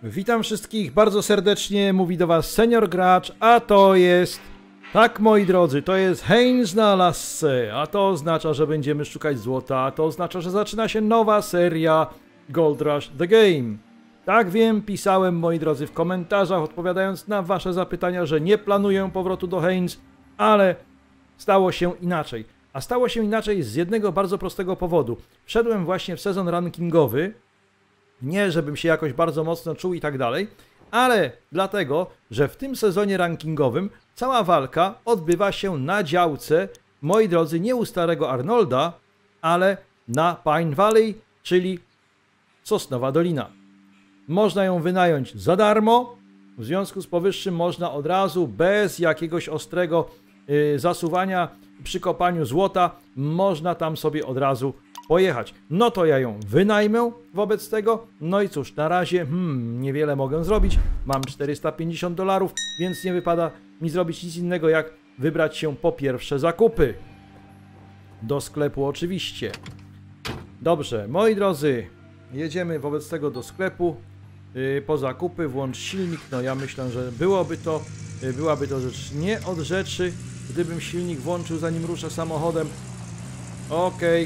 Witam wszystkich bardzo serdecznie, mówi do was Senior Gracz, a to jest... Tak, moi drodzy, to jest Heinz na lasce, a to oznacza, że będziemy szukać złota, a to oznacza, że zaczyna się nowa seria Gold Rush The Game. Tak wiem, pisałem, moi drodzy, w komentarzach, odpowiadając na wasze zapytania, że nie planuję powrotu do Heinz, ale stało się inaczej. A stało się inaczej z jednego bardzo prostego powodu. Wszedłem właśnie w sezon rankingowy, nie żebym się jakoś bardzo mocno czuł i tak dalej, ale dlatego, że w tym sezonie rankingowym cała walka odbywa się na działce, moi drodzy, nie u starego Arnolda, ale na Pine Valley, czyli Sosnowa Dolina. Można ją wynająć za darmo, w związku z powyższym można od razu, bez jakiegoś ostrego zasuwania przy kopaniu złota, można tam sobie od razu pojechać. No to ja ją wynajmę wobec tego. No i cóż, na razie niewiele mogę zrobić. Mam $450, więc nie wypada mi zrobić nic innego, jak wybrać się po pierwsze zakupy. Do sklepu oczywiście. Dobrze, moi drodzy, jedziemy wobec tego do sklepu po zakupy. Włącz silnik. No ja myślę, że byłaby to rzecz nie od rzeczy, gdybym silnik włączył, zanim ruszę samochodem. Okej.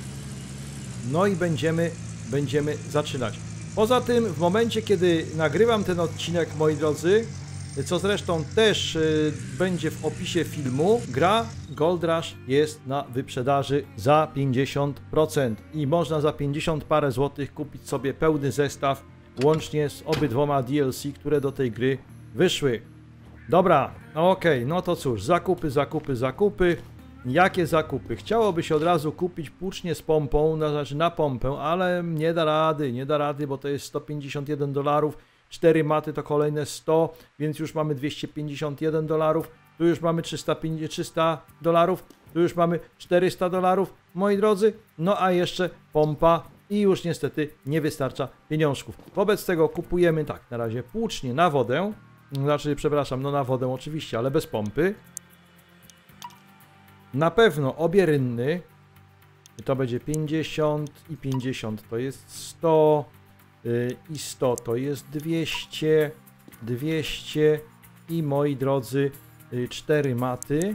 No i będziemy zaczynać. Poza tym, w momencie, kiedy nagrywam ten odcinek, moi drodzy, co zresztą też będzie w opisie filmu, gra Gold Rush jest na wyprzedaży za 50% i można za 50 parę złotych kupić sobie pełny zestaw, łącznie z obydwoma DLC, które do tej gry wyszły. Dobra, okej, no to cóż, zakupy. Jakie zakupy? Chciałoby się od razu kupić płucznię z pompą, znaczy na pompę, ale nie da rady, bo to jest $151, 4 maty to kolejne 100, więc już mamy $251, tu już mamy $300, tu już mamy $400, moi drodzy, no a jeszcze pompa i już niestety nie wystarcza pieniążków. Wobec tego kupujemy tak, na razie płucznię na wodę, znaczy przepraszam, no na wodę oczywiście, ale bez pompy. Na pewno obie rynny, to będzie 50 i 50 to jest 100 i 100 to jest 200, 200 i moi drodzy 4 maty.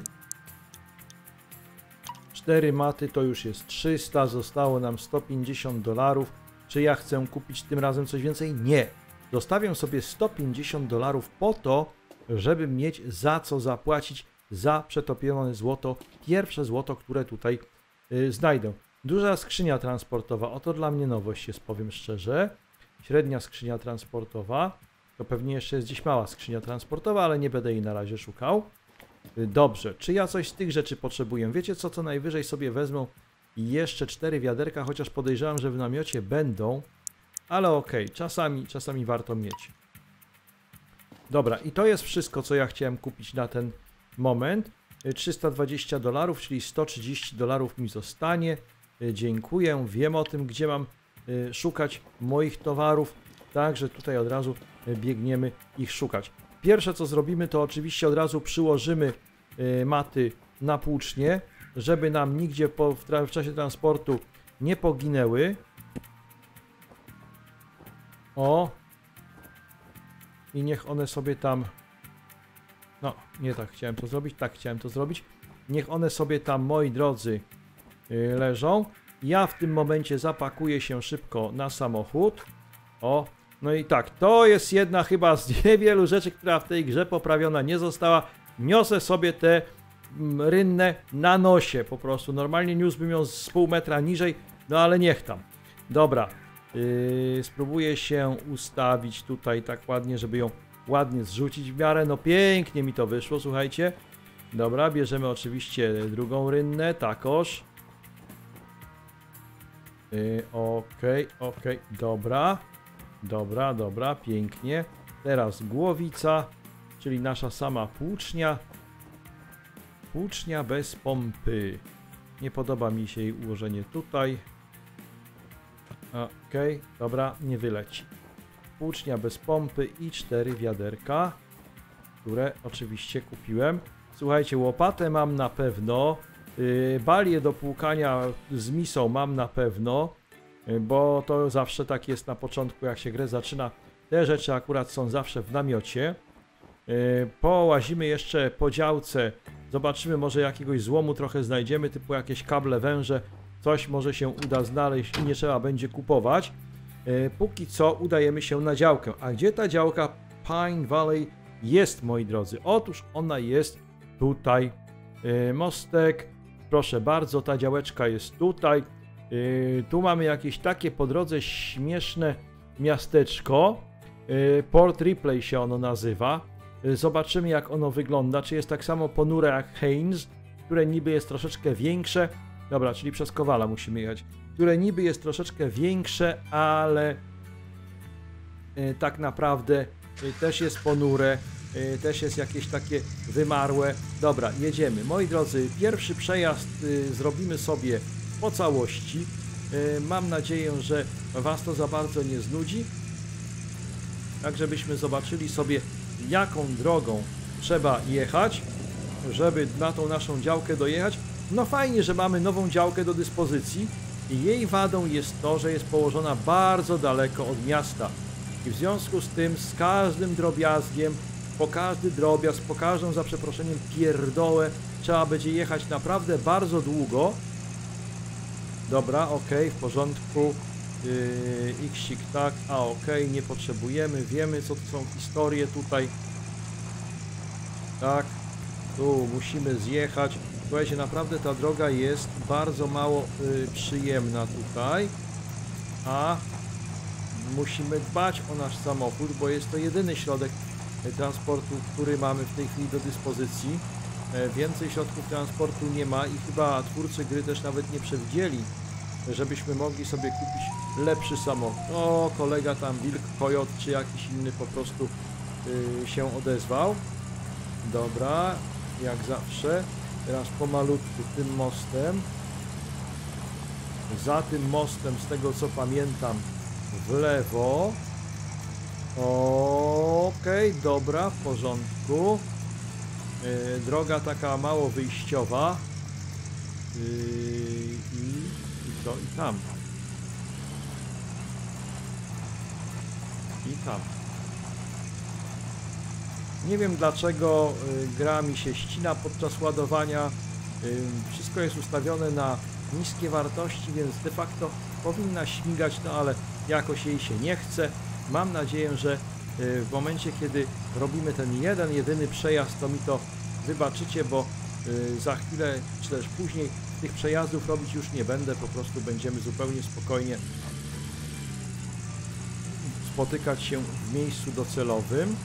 4 maty to już jest 300, zostało nam $150. Czy ja chcę kupić tym razem coś więcej? Nie. Zostawię sobie $150 po to, żeby mieć za co zapłacić za przetopione złoto, pierwsze złoto, które tutaj znajdę. Duża skrzynia transportowa, oto dla mnie nowość jest, powiem szczerze. Średnia skrzynia transportowa, to pewnie jeszcze jest gdzieś mała skrzynia transportowa, ale nie będę jej na razie szukał. Dobrze, czy ja coś z tych rzeczy potrzebuję? Wiecie co najwyżej sobie wezmę jeszcze 4 wiaderka, chociaż podejrzewam, że w namiocie będą, ale okej, czasami warto mieć. Dobra, i to jest wszystko, co ja chciałem kupić na ten moment. $320, czyli $130 mi zostanie. Dziękuję, wiem o tym, gdzie mam szukać moich towarów, także tutaj od razu biegniemy ich szukać. Pierwsze co zrobimy, to oczywiście od razu przyłożymy maty na płucznię, żeby nam nigdzie w czasie transportu nie poginęły. O! I niech one sobie tam... No, nie tak chciałem to zrobić, tak chciałem to zrobić. Niech one sobie tam, moi drodzy, leżą. Ja w tym momencie zapakuję się szybko na samochód. O, no i tak, to jest jedna chyba z niewielu rzeczy, która w tej grze poprawiona nie została. Niosę sobie te rynne na nosie po prostu. Normalnie niósłbym ją z pół metra niżej, no ale niech tam. Dobra, spróbuję się ustawić tutaj tak ładnie, żeby ją ładnie zrzucić w miarę. No pięknie mi to wyszło, słuchajcie. Dobra, bierzemy oczywiście drugą rynnę, takoż. Okej, dobra, pięknie. Teraz głowica, czyli nasza sama płucznia. Płucznia bez pompy. Nie podoba mi się jej ułożenie tutaj. Okej, dobra, nie wyleci. Płucznia bez pompy i 4 wiaderka, które oczywiście kupiłem. Słuchajcie, łopatę mam na pewno, balię do płukania z misą mam na pewno, bo to zawsze tak jest na początku, jak się grę zaczyna, Te rzeczy akurat są zawsze w namiocie. Połazimy jeszcze po działce. Zobaczymy, może jakiegoś złomu trochę znajdziemy, typu jakieś kable, węże. Coś może się uda znaleźć i nie trzeba będzie kupować. Póki co udajemy się na działkę. A gdzie ta działka Pine Valley jest, moi drodzy? Otóż ona jest tutaj. Mostek, proszę bardzo, ta działeczka jest tutaj. Tu mamy jakieś takie po drodze śmieszne miasteczko. Port Ripley się ono nazywa. Zobaczymy, jak ono wygląda. Czy jest tak samo ponure jak Haines, które niby jest troszeczkę większe. Dobra, czyli przez Kowala musimy jechać. Które niby jest troszeczkę większe, ale tak naprawdę też jest ponure, też jest jakieś takie wymarłe. Dobra, jedziemy. Moi drodzy, pierwszy przejazd zrobimy sobie po całości. Mam nadzieję, że Was to za bardzo nie znudzi. Tak, żebyśmy zobaczyli sobie, jaką drogą trzeba jechać, żeby na tą naszą działkę dojechać. No fajnie, że mamy nową działkę do dyspozycji i jej wadą jest to, że jest położona bardzo daleko od miasta. I w związku z tym z każdym drobiazgiem, po każdy drobiazg, po każdą, za przeproszeniem, pierdołę trzeba będzie jechać naprawdę bardzo długo. Dobra, ok, w porządku. Xik, tak, a ok, nie potrzebujemy, wiemy, co to są historie tutaj. Tak, tu musimy zjechać. Słuchajcie, naprawdę ta droga jest bardzo mało przyjemna tutaj, a musimy dbać o nasz samochód, bo jest to jedyny środek transportu, który mamy w tej chwili do dyspozycji. Więcej środków transportu nie ma i chyba twórcy gry też nawet nie przewidzieli, żebyśmy mogli sobie kupić lepszy samochód. O, kolega tam, Wilk, Kojot czy jakiś inny po prostu się odezwał. Dobra, jak zawsze. Teraz pomalutku tym mostem. Za tym mostem, z tego co pamiętam, w lewo. Okej, dobra, w porządku. Droga taka mało wyjściowa. I to, i tam. I tam. Nie wiem dlaczego gra mi się ścina podczas ładowania. Wszystko jest ustawione na niskie wartości, więc de facto powinna śmigać, no ale jakoś jej się nie chce. Mam nadzieję, że w momencie, kiedy robimy ten jedyny przejazd, to mi to wybaczycie, bo za chwilę, czy też później tych przejazdów robić już nie będę, po prostu będziemy zupełnie spokojnie spotykać się w miejscu docelowym.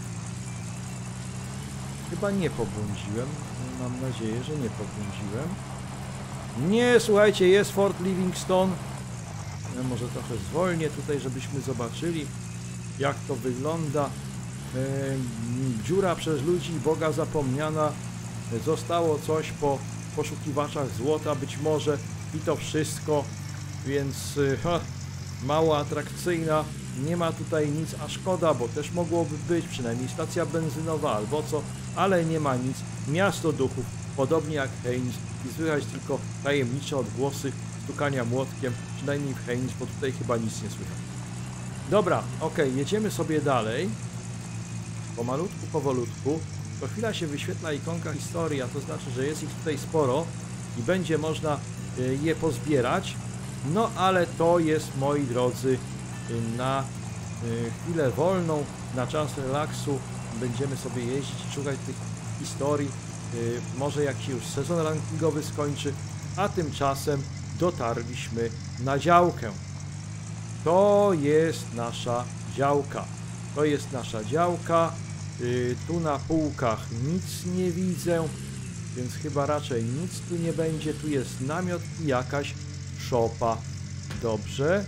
Chyba nie pobłądziłem. Mam nadzieję, że nie pobłądziłem. Nie, słuchajcie, jest Fort Livingstone. Ja może trochę zwolnię tutaj, żebyśmy zobaczyli, jak to wygląda. Dziura przez ludzi, Boga zapomniana. Zostało coś po poszukiwaczach złota, być może i to wszystko, więc mało atrakcyjna. Nie ma tutaj nic, a szkoda, bo też mogłoby być, przynajmniej stacja benzynowa albo co, ale nie ma nic. Miasto duchów, podobnie jak Haines, i słychać tylko tajemnicze odgłosy stukania młotkiem, przynajmniej w Haines, bo tutaj chyba nic nie słychać. Dobra, ok, jedziemy sobie dalej. Pomalutku, powolutku. Co chwila się wyświetla ikonka historii, a to znaczy, że jest ich tutaj sporo i będzie można je pozbierać. No ale to jest, moi drodzy, na chwilę wolną, na czas relaksu będziemy sobie jeździć i szukać tych historii. Może jak się już sezon rankingowy skończy, a tymczasem dotarliśmy na działkę. To jest nasza działka. To jest nasza działka. Tu na półkach nic nie widzę, więc chyba raczej nic tu nie będzie. Tu jest namiot i jakaś szopa. Dobrze.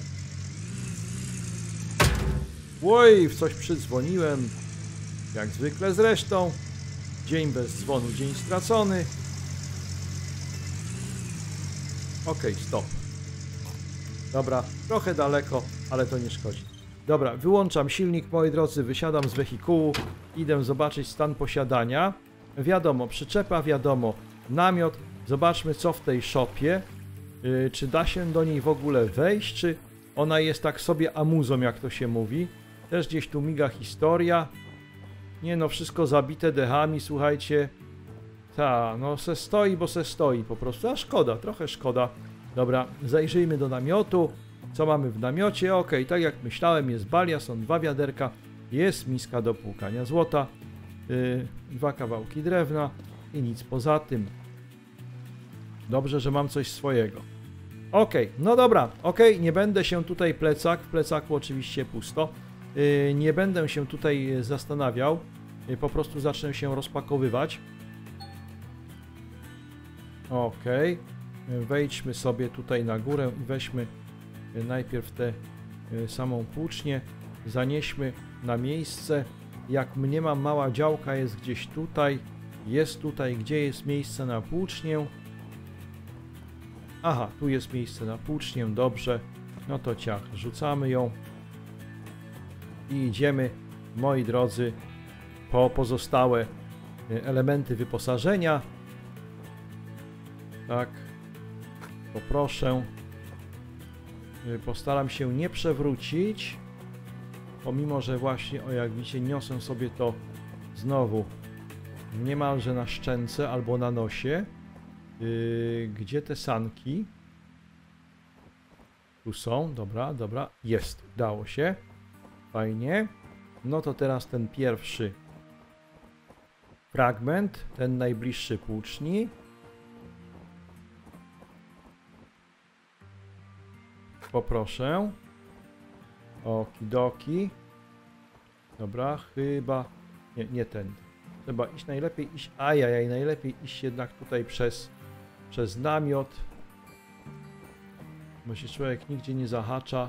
Oj, w coś przydzwoniłem. Jak zwykle zresztą. Dzień bez dzwonu, dzień stracony. Ok, stop. Dobra, trochę daleko, ale to nie szkodzi. Dobra, wyłączam silnik, moi drodzy, wysiadam z wehikułu, idę zobaczyć stan posiadania. Wiadomo, przyczepa, wiadomo, namiot. Zobaczmy, co w tej szopie. Czy da się do niej w ogóle wejść, czy ona jest tak sobie amuzą, jak to się mówi. Też gdzieś tu miga historia. Nie no, wszystko zabite dechami, słuchajcie. Ta, no se stoi, bo se stoi po prostu. A szkoda, trochę szkoda. Dobra, zajrzyjmy do namiotu. Co mamy w namiocie? Ok, tak jak myślałem, jest balia, są 2 wiaderka, jest miska do płukania złota, 2 kawałki drewna i nic poza tym. Dobrze, że mam coś swojego. Ok, no dobra, ok, nie będę się tutaj w plecaku oczywiście pusto. Nie będę się tutaj zastanawiał, po prostu zacznę się rozpakowywać. Ok, wejdźmy sobie tutaj na górę i weźmy najpierw tę samą płucznię, zanieśmy na miejsce. Jak mniemam, mała działka jest gdzieś tutaj, gdzie jest miejsce na płucznię. Aha, tu jest miejsce na płucznię, dobrze. No to ciach, rzucamy ją i idziemy, moi drodzy, po pozostałe elementy wyposażenia. Tak, poproszę. Postaram się nie przewrócić, pomimo że właśnie, o jak widzicie, niosę sobie to znowu niemalże na szczęce albo na nosie. Gdzie te sanki? Tu są, dobra, dobra, jest, udało się, fajnie. No to teraz ten pierwszy fragment, ten najbliższy płuczni. Poproszę. Okidoki. Dobra, chyba... Nie ten. Trzeba iść, najlepiej iść... Ajajaj, najlepiej iść jednak tutaj przez namiot. Bo się człowiek nigdzie nie zahacza.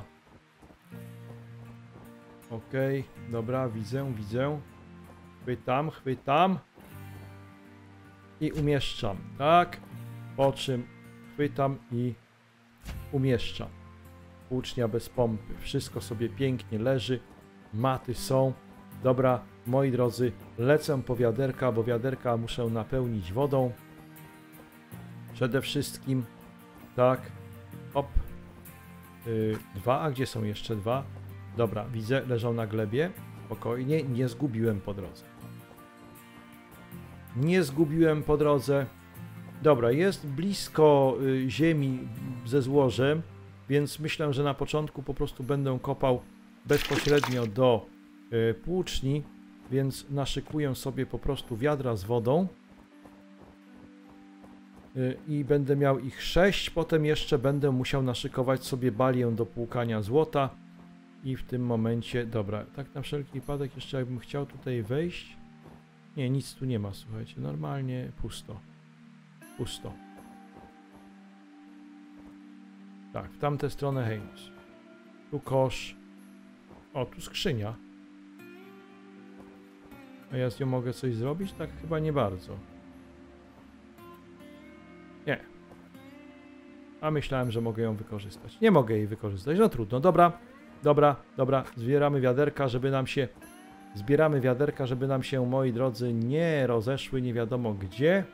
Okej, dobra, widzę. Chwytam. I umieszczam, tak? Po czym chwytam i umieszczam. Płucznia bez pompy. Wszystko sobie pięknie leży. Maty są. Dobra, moi drodzy, lecę po wiaderka, bo wiaderka muszę napełnić wodą. Przede wszystkim. Tak. Hop. 2, a gdzie są jeszcze 2? Dobra, widzę, leżą na glebie. Spokojnie, nie zgubiłem po drodze. Dobra, jest blisko ziemi ze złożem, więc myślę, że na początku po prostu będę kopał bezpośrednio do płuczni, więc naszykuję sobie po prostu wiadra z wodą i będę miał ich 6, potem jeszcze będę musiał naszykować sobie balię do płukania złota i w tym momencie, dobra, tak na wszelki wypadek jeszcze jakbym chciał tutaj wejść, nie, nic tu nie ma, słuchajcie, normalnie pusto. Tak, w tamtę stronę Heinz. Tu kosz. O, tu skrzynia. A ja z nią mogę coś zrobić? Tak chyba nie bardzo. Nie. A myślałem, że mogę ją wykorzystać. Nie mogę jej wykorzystać. No trudno. Dobra. Zbieramy wiaderka, żeby nam się, moi drodzy, nie rozeszły nie wiadomo gdzie.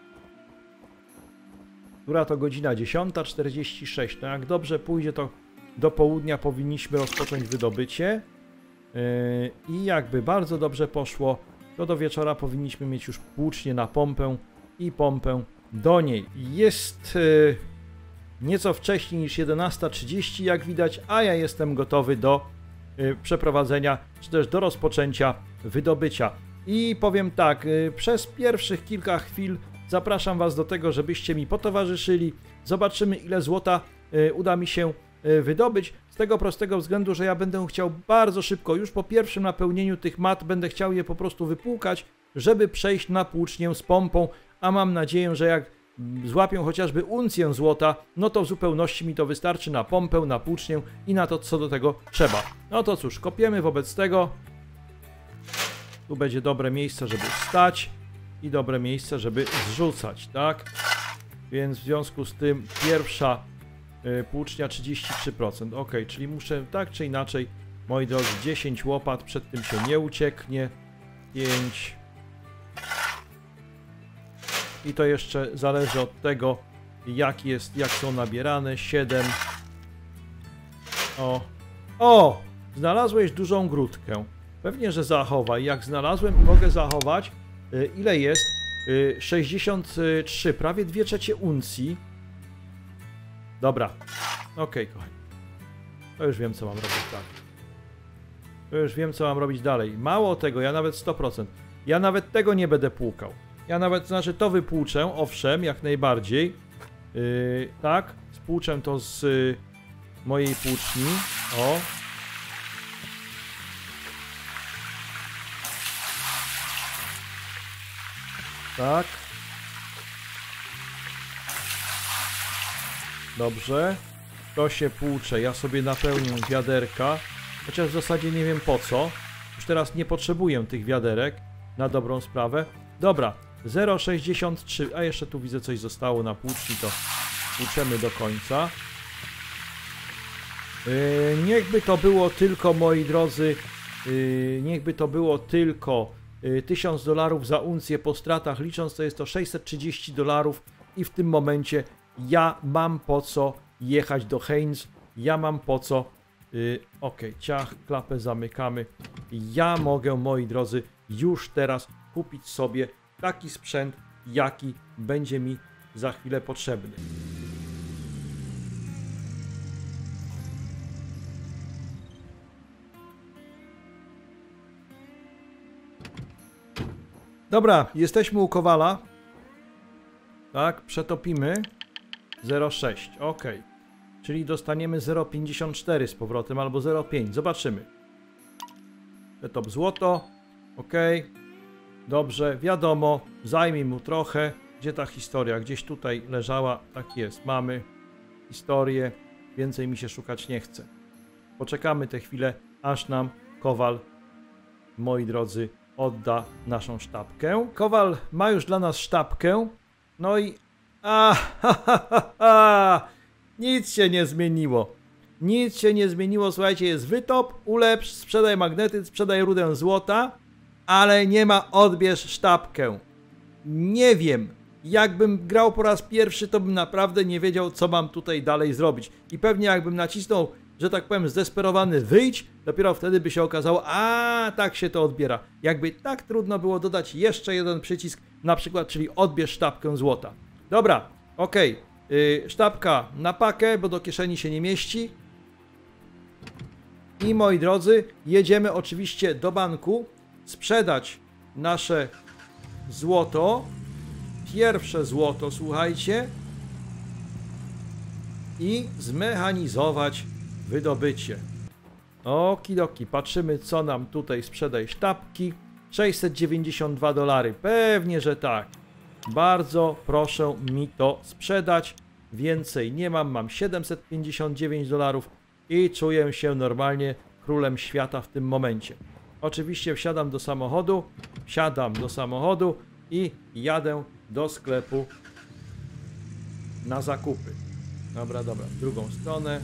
Która to godzina? 10:46. No jak dobrze pójdzie, to do południa powinniśmy rozpocząć wydobycie. I jakby bardzo dobrze poszło, to do wieczora powinniśmy mieć już płucznię na pompę i pompę do niej. Jest nieco wcześniej niż 11:30, jak widać, a ja jestem gotowy do przeprowadzenia, czy też do rozpoczęcia wydobycia. I powiem tak, przez pierwszych kilka chwil zapraszam Was do tego, żebyście mi potowarzyszyli. Zobaczymy, ile złota uda mi się wydobyć. Z tego prostego względu, że ja będę chciał bardzo szybko, już po pierwszym napełnieniu tych mat, będę chciał je po prostu wypłukać, żeby przejść na płucznię z pompą, a mam nadzieję, że jak złapię chociażby uncję złota, no to w zupełności mi to wystarczy na pompę, na płucznię i na to, co do tego trzeba. No to cóż, kopiemy wobec tego. Tu będzie dobre miejsce, żeby stać i dobre miejsce, żeby zrzucać, tak? Więc w związku z tym pierwsza płucznia 33%. Ok, czyli muszę tak czy inaczej, moi drodzy, 10 łopat, przed tym się nie ucieknie. 5. I to jeszcze zależy od tego, jak są nabierane. 7. O! Znalazłeś dużą grudkę. Pewnie, że zachowaj. Jak znalazłem i mogę zachować, ile jest? 63, prawie 2/3 uncji. Dobra. Okej, kochani. To już wiem, co mam robić dalej. To już wiem, co mam robić dalej. Mało tego, ja nawet 100%. Ja nawet tego nie będę płukał. Ja nawet, znaczy to wypłuczę, owszem, jak najbardziej. Tak, spłuczę to z mojej płuczni. O. Tak. Dobrze. To się płucze. Ja sobie napełnię wiaderka. Chociaż w zasadzie nie wiem po co. Już teraz nie potrzebuję tych wiaderek. Na dobrą sprawę. Dobra. 0,63. A jeszcze tu widzę coś zostało na płuczni. To płuczemy do końca. Niechby to było tylko, moi drodzy, niechby to było tylko $1000 za uncję po stratach, licząc to jest to $630 i w tym momencie ja mam po co jechać do Heinz, ja mam po co, ok, ciach, klapę zamykamy, ja mogę, moi drodzy, już teraz kupić sobie taki sprzęt, jaki będzie mi za chwilę potrzebny. Dobra, jesteśmy u Kowala. Tak, przetopimy. 0,6, ok. Czyli dostaniemy 0,54 z powrotem albo 0,5. Zobaczymy. Przetop złoto. Ok. Dobrze, wiadomo. Zajmij mu trochę. Gdzie ta historia? Gdzieś tutaj leżała. Tak jest, mamy historię. Więcej mi się szukać nie chce. Poczekamy tę chwilę, aż nam Kowal, moi drodzy, odda naszą sztabkę. Kowal ma już dla nas sztabkę. No i... Nic się nie zmieniło. Nic się nie zmieniło. Słuchajcie, jest wytop, ulepsz, sprzedaj magnetyt, sprzedaj rudę złota, ale nie ma odbierz sztabkę. Nie wiem. Jakbym grał po raz pierwszy, to bym naprawdę nie wiedział, co mam tutaj dalej zrobić. I pewnie jakbym nacisnął, że tak powiem, zdesperowany wyjdź, dopiero wtedy by się okazało, tak się to odbiera. Jakby tak trudno było dodać jeszcze jeden przycisk, na przykład, czyli odbierz sztabkę złota. Dobra, ok. Sztabka na pakę, bo do kieszeni się nie mieści. I moi drodzy, jedziemy oczywiście do banku, sprzedać nasze złoto. Pierwsze złoto, słuchajcie. I zmechanizować wydobycie. Okidoki, patrzymy, co nam tutaj sprzedaj sztabki. $692. Pewnie, że tak. Bardzo proszę mi to sprzedać. Więcej nie mam, mam $759 i czuję się normalnie królem świata w tym momencie. Oczywiście wsiadam do samochodu i jadę do sklepu na zakupy. Dobra, w drugą stronę.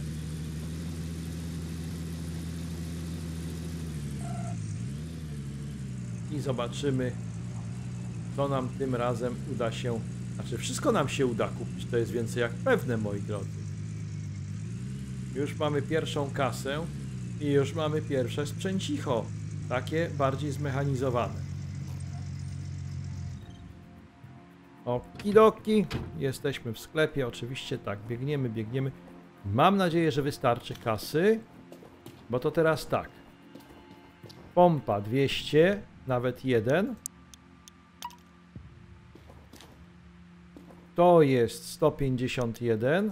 I zobaczymy, co nam tym razem uda się, znaczy wszystko nam się uda kupić, to jest więcej jak pewne, moi drodzy. Już mamy pierwszą kasę i już mamy pierwsze sprzęcicho, takie bardziej zmechanizowane. Okidoki, jesteśmy w sklepie, oczywiście tak, biegniemy. Mam nadzieję, że wystarczy kasy, bo to teraz tak. Pompa 200, nawet 1. To jest 151.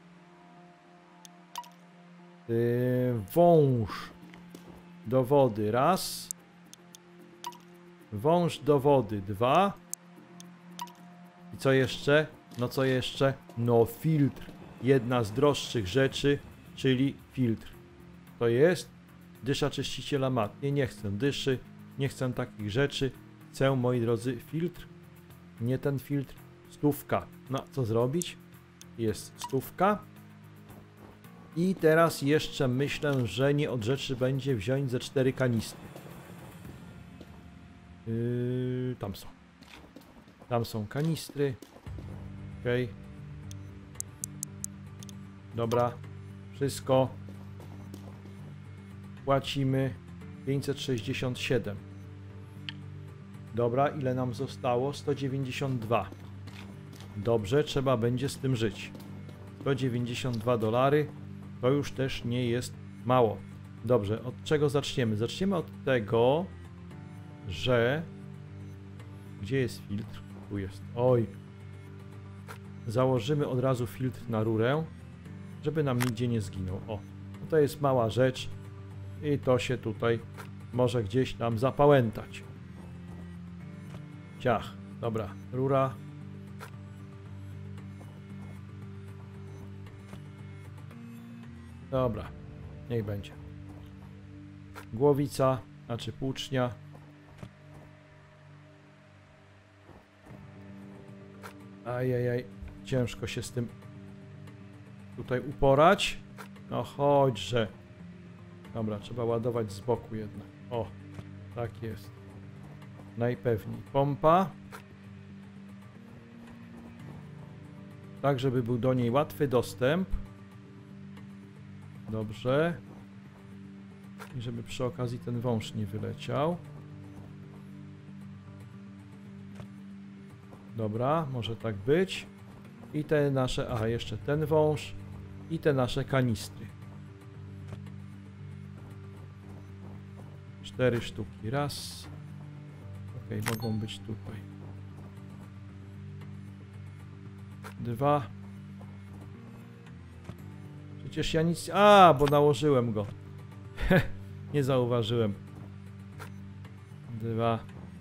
Wąż do wody 1. Wąż do wody 2. I co jeszcze? No co jeszcze? No filtr. Jedna z droższych rzeczy, czyli filtr. To jest dysza czyściciela mat. Nie chcę dyszy, nie chcę takich rzeczy. Chcę, moi drodzy, filtr. Nie ten filtr. 100. No, co zrobić? Jest 100. I teraz jeszcze myślę, że nie od rzeczy będzie wziąć ze 4 kanistry. Tam są. Tam są kanistry. Ok. Dobra. Wszystko. Płacimy. 567. Dobra, ile nam zostało? 192. Dobrze, trzeba będzie z tym żyć. 192 dolary to już też nie jest mało. Dobrze, od czego zaczniemy? Zaczniemy od tego, że... Gdzie jest filtr? Tu jest. Oj. Założymy od razu filtr na rurę, żeby nam nigdzie nie zginął. O, to jest mała rzecz i to się tutaj może gdzieś tam zapałętać. Ciach. Dobra, rura. Dobra, niech będzie. Głowica, znaczy płucznia. Ajajaj, ciężko się z tym tutaj uporać. No chodźże. Dobra, trzeba ładować z boku jednak. O, tak jest. Najpewniej. Pompa. Tak, żeby był do niej łatwy dostęp. Dobrze. I żeby przy okazji ten wąż nie wyleciał. Dobra, może tak być. I te nasze... Aha, jeszcze ten wąż. I te nasze kanistry. 4 sztuki. Raz. Ok, mogą być tutaj. 2. Przecież ja nic... A, bo nałożyłem go. Nie zauważyłem. 2.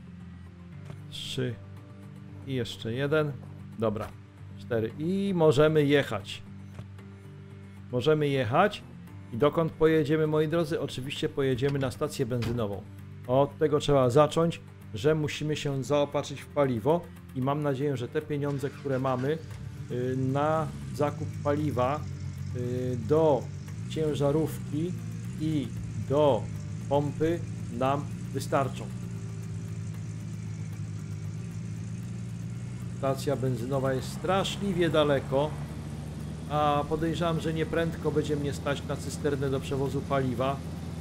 3. I jeszcze 1. Dobra. 4. I możemy jechać. Możemy jechać. I dokąd pojedziemy, moi drodzy? Oczywiście pojedziemy na stację benzynową. Od tego trzeba zacząć, że musimy się zaopatrzyć w paliwo. I mam nadzieję, że te pieniądze, które mamy na zakup paliwa do ciężarówki i do pompy nam wystarczą. Stacja benzynowa jest straszliwie daleko, a podejrzewam, że nieprędko będzie mnie stać na cysternę do przewozu paliwa,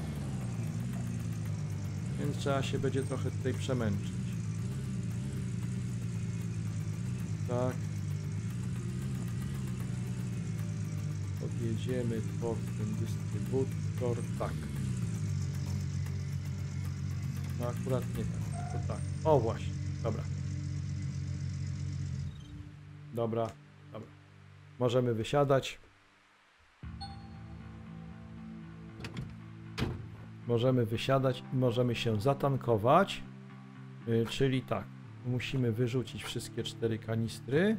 więc trzeba się będzie trochę tutaj przemęczyć. Tak. Podjedziemy pod ten dystrybutor, tak. No akurat nie tak, to tak. O właśnie, dobra. Dobra, dobra. Możemy wysiadać. Możemy wysiadać i możemy się zatankować. Czyli tak, musimy wyrzucić wszystkie 4 kanistry.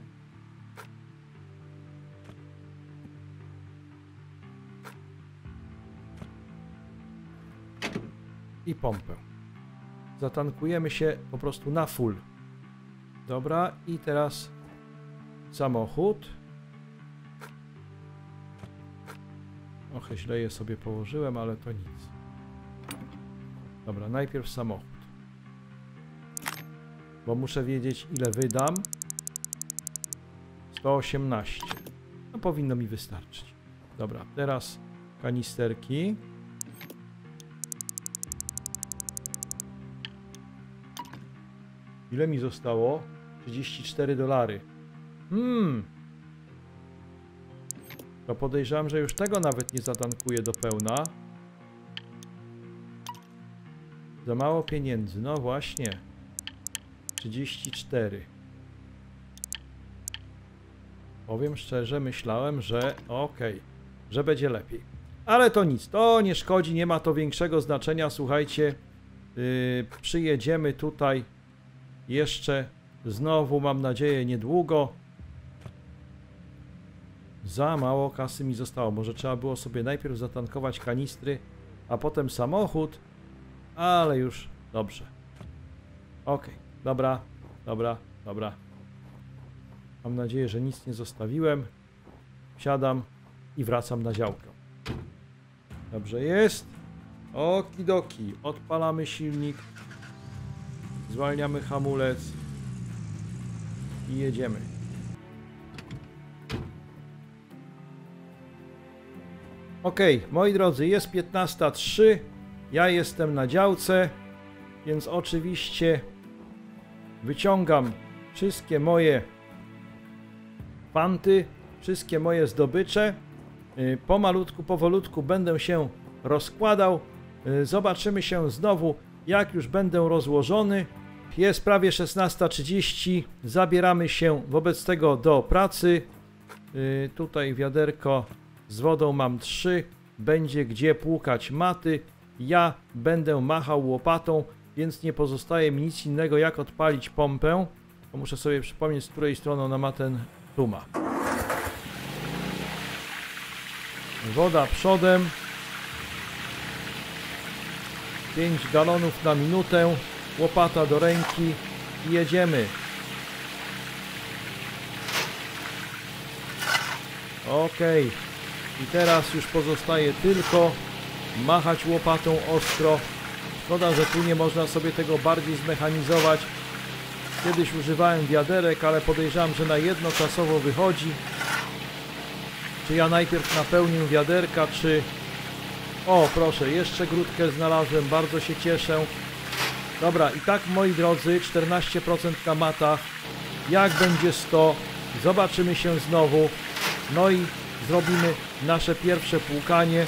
I pompę. Zatankujemy się po prostu na full. Dobra, i teraz samochód. Trochę źle je sobie położyłem, ale to nic. Dobra, najpierw samochód. Bo muszę wiedzieć, ile wydam. 118. No powinno mi wystarczyć. Dobra, teraz kanisterki. Ile mi zostało? 34 dolary. To podejrzewam, że już tego nawet nie zatankuję do pełna. Za mało pieniędzy. No właśnie. 34. Powiem szczerze, myślałem, że okej, że będzie lepiej. Ale to nic, to nie szkodzi, nie ma to większego znaczenia. Słuchajcie, przyjedziemy tutaj jeszcze znowu, mam nadzieję, niedługo. Za mało kasy mi zostało. Może trzeba było sobie najpierw zatankować kanistry, a potem samochód. Ale już dobrze. Okej, dobra, dobra, dobra. Mam nadzieję, że nic nie zostawiłem. Wsiadam i wracam na działkę. Dobrze jest. Okidoki. Odpalamy silnik. Zwalniamy hamulec. I jedziemy. Ok, moi drodzy, jest 15:03. Ja jestem na działce, więc oczywiście wyciągam wszystkie moje fanty, wszystkie moje zdobycze. Pomalutku, powolutku będę się rozkładał. Zobaczymy się znowu, jak już będę rozłożony. Jest prawie 16:30. Zabieramy się wobec tego do pracy. Tutaj wiaderko z wodą mam 3. Będzie gdzie płukać maty. Ja będę machał łopatą, więc nie pozostaje mi nic innego jak odpalić pompę. Bo muszę sobie przypomnieć, z której strony ona ma ten tuma. Woda przodem. 5 galonów na minutę. Łopata do ręki i jedziemy. Ok. I teraz już pozostaje tylko machać łopatą ostro. Szkoda, że tu nie można sobie tego bardziej zmechanizować. Kiedyś używałem wiaderek, ale podejrzewam, że na jedno czasowo wychodzi. Czy ja najpierw napełnię wiaderka, czy... O, proszę, jeszcze grudkę znalazłem, bardzo się cieszę. Dobra, i tak, moi drodzy, 14% na matach. Jak będzie 100, zobaczymy się znowu. No i zrobimy nasze pierwsze płukanie.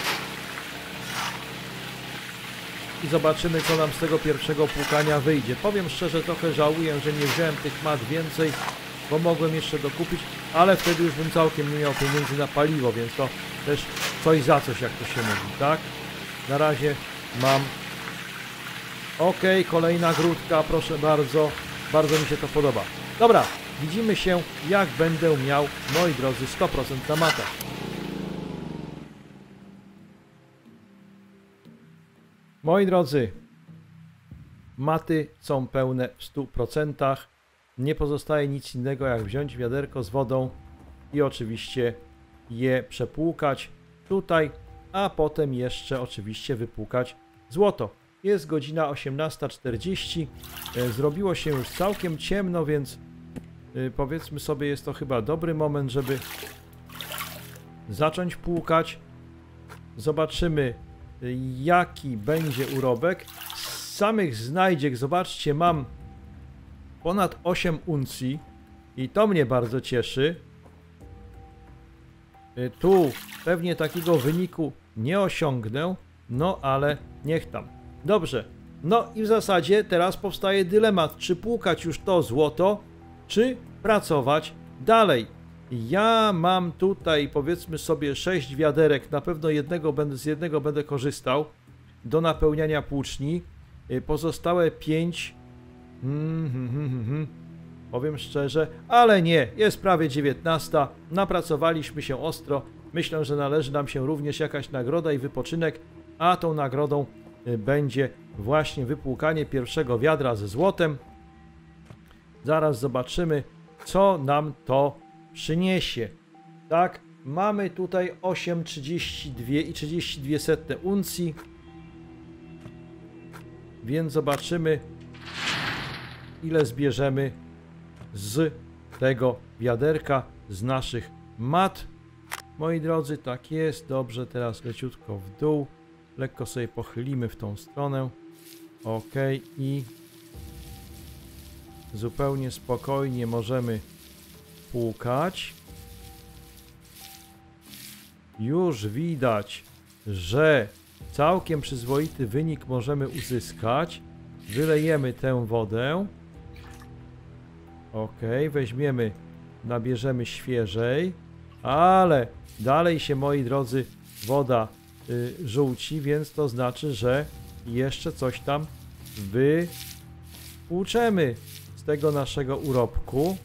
I zobaczymy, co nam z tego pierwszego płukania wyjdzie. Powiem szczerze, trochę żałuję, że nie wziąłem tych mat więcej, bo mogłem jeszcze dokupić, ale wtedy już bym całkiem nie miał pieniędzy na paliwo, więc to też coś za coś, jak to się mówi, tak? Na razie mam... Ok, kolejna grudka, proszę bardzo. Bardzo mi się to podoba. Dobra, widzimy się, jak będę miał, moi drodzy, 100% na matach. Moi drodzy, maty są pełne w 100%. Nie pozostaje nic innego, jak wziąć wiaderko z wodą i oczywiście je przepłukać tutaj, a potem jeszcze oczywiście wypłukać złoto. Jest godzina 18:40. Zrobiło się już całkiem ciemno, więc powiedzmy sobie, jest to chyba dobry moment, żeby zacząć płukać. Zobaczymy, jaki będzie urobek. Z samych znajdziek, zobaczcie, mam ponad 8 uncji i to mnie bardzo cieszy. Tu pewnie takiego wyniku nie osiągnę, no ale niech tam. Dobrze, no i w zasadzie teraz powstaje dylemat, czy płukać już to złoto, czy pracować dalej. Ja mam tutaj, powiedzmy sobie, 6 wiaderek, na pewno z jednego będę korzystał do napełniania płuczni. Pozostałe 5, powiem szczerze, ale nie, jest prawie 19, napracowaliśmy się ostro. Myślę, że należy nam się również jakaś nagroda i wypoczynek, a tą nagrodą będzie właśnie wypłukanie pierwszego wiadra ze złotem. Zaraz zobaczymy, co nam to przyniesie. Tak, mamy tutaj 8,32 i 32 uncji, więc zobaczymy, ile zbierzemy z tego wiaderka, z naszych mat. Moi drodzy, tak jest, dobrze, teraz leciutko w dół, lekko sobie pochylimy w tą stronę, ok, i zupełnie spokojnie możemy płukać. Już widać, że całkiem przyzwoity wynik możemy uzyskać. Wylejemy tę wodę. Ok, weźmiemy, nabierzemy świeżej, ale dalej się, moi drodzy, woda żółci, więc to znaczy, że jeszcze coś tam wypłuczemy z tego naszego urobku.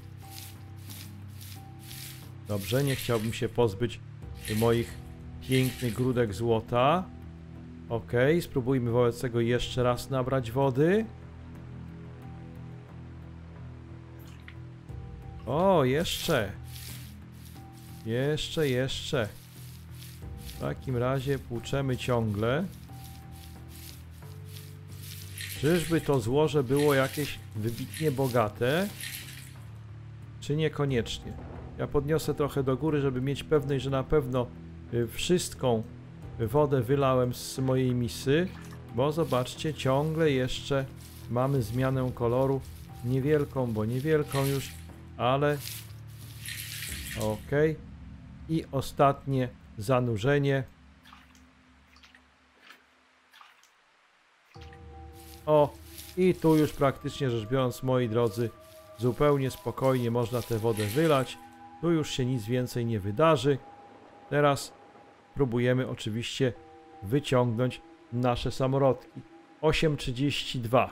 Dobrze, nie chciałbym się pozbyć moich pięknych grudek złota. Ok, spróbujmy wobec tego jeszcze raz nabrać wody. O, jeszcze. Jeszcze. W takim razie płuczemy ciągle. Czyżby to złoże było jakieś wybitnie bogate? Czy niekoniecznie? Ja podniosę trochę do góry, żeby mieć pewność, że na pewno wszystką wodę wylałem z mojej misy. bo zobaczcie, ciągle jeszcze mamy zmianę koloru. Niewielką, bo niewielką już, ale ok. I ostatnie zanurzenie. O, i tu już praktycznie rzecz biorąc, moi drodzy, zupełnie spokojnie można tę wodę wylać. Tu już się nic więcej nie wydarzy. Teraz próbujemy oczywiście wyciągnąć nasze samorodki. 8,32.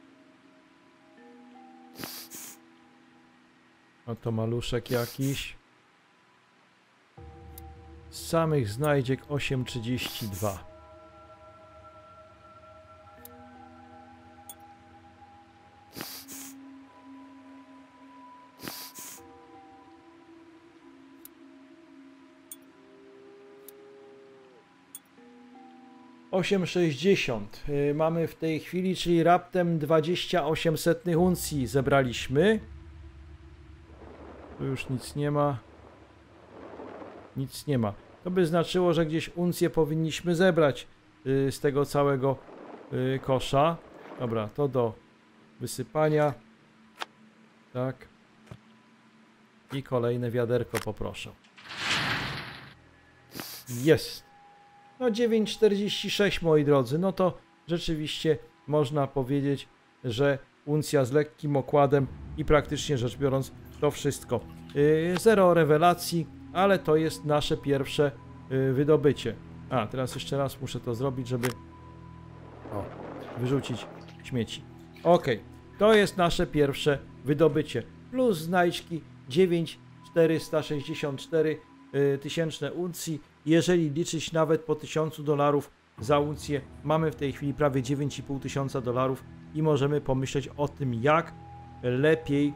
Oto maluszek jakiś. Z samych znajdziek 8,32. $8,60 mamy w tej chwili, czyli raptem 2800 uncji zebraliśmy. Tu już nic nie ma. Nic nie ma. To by znaczyło, że gdzieś uncję powinniśmy zebrać z tego całego kosza. Dobra, to do wysypania. Tak. I kolejne wiaderko poproszę. Jest. No 9,46 moi drodzy. No to rzeczywiście można powiedzieć, że uncja z lekkim okładem i praktycznie rzecz biorąc to wszystko. Zero rewelacji, ale to jest nasze pierwsze wydobycie. A, teraz jeszcze raz muszę to zrobić, żeby wyrzucić śmieci. Ok, to jest nasze pierwsze wydobycie. Plus znajdźki 9,464 tysięczne uncji. Jeżeli liczyć nawet po $1000 za uncję, mamy w tej chwili prawie $9,500 i możemy pomyśleć o tym, jak lepiej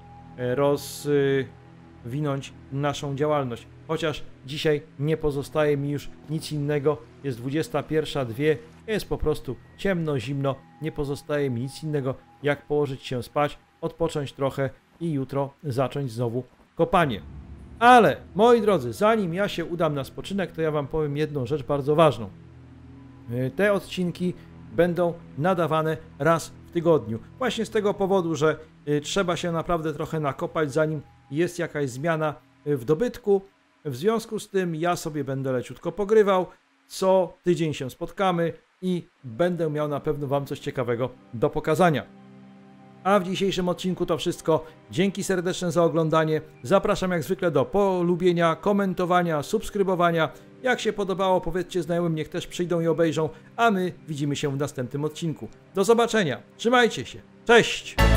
rozwinąć naszą działalność. Chociaż dzisiaj nie pozostaje mi już nic innego, jest 21:02, jest po prostu ciemno, zimno, nie pozostaje mi nic innego, jak położyć się spać, odpocząć trochę i jutro zacząć znowu kopanie. Ale, moi drodzy, zanim ja się udam na spoczynek, to ja wam powiem jedną rzecz bardzo ważną. Te odcinki będą nadawane raz w tygodniu. Właśnie z tego powodu, że trzeba się naprawdę trochę nakopać, zanim jest jakaś zmiana w dobytku. W związku z tym ja sobie będę leciutko pogrywał. Co tydzień się spotkamy i będę miał na pewno wam coś ciekawego do pokazania. A w dzisiejszym odcinku to wszystko. Dzięki serdeczne za oglądanie. Zapraszam jak zwykle do polubienia, komentowania, subskrybowania. Jak się podobało, powiedzcie znajomym, niech też przyjdą i obejrzą. A my widzimy się w następnym odcinku. Do zobaczenia. Trzymajcie się. Cześć!